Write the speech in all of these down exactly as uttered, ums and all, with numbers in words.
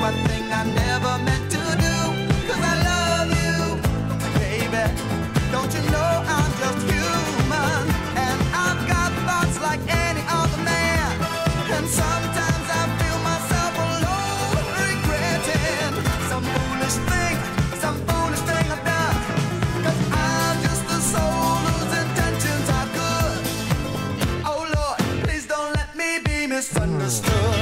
one thing I never meant to do. 'Cause I love you, baby. Don't you know I'm just human? And I've got thoughts like any other man. And sometimes I feel myself alone, regretting some foolish thing, some foolish thing I've done. 'Cause I'm just a soul whose intentions are good. Oh Lord, please don't let me be misunderstood.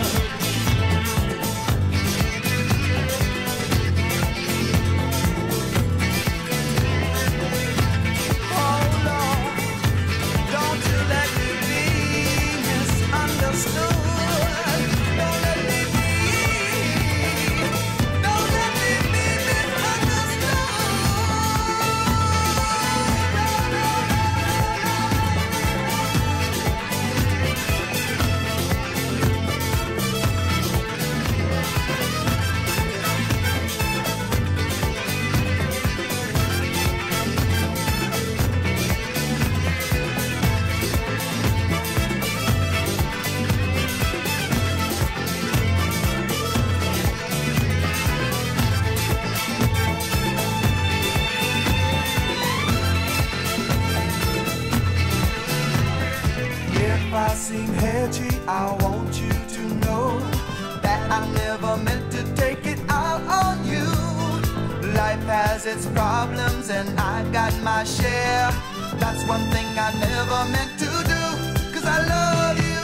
If I seem hedgy, I want you to know that I never meant to take it out on you. Life has its problems and I got my share. That's one thing I never meant to do. 'Cause I love you.